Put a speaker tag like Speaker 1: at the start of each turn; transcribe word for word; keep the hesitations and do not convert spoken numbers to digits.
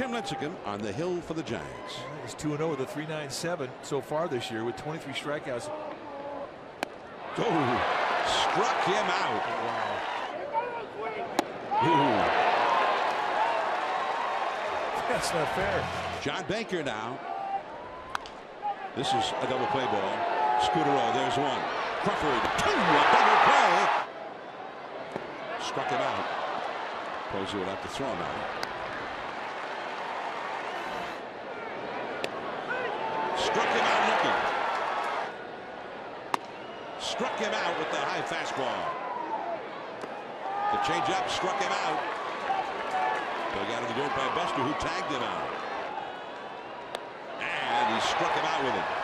Speaker 1: Tim Lincecum on the hill for the Giants.
Speaker 2: He's two and oh with a three point nine seven so far this year with twenty-three strikeouts.
Speaker 1: Oh, struck him out.
Speaker 2: Wow. That's not fair.
Speaker 1: John Baker now. This is a double play ball. Scudero, there's one. Crawford, two, a double play. Struck him out. Posey would have to throw him out. Struck him out looking. Struck him out with the high fastball. The changeup struck him out. Dug out of the dirt by Buster, who tagged him out. And he struck him out with it.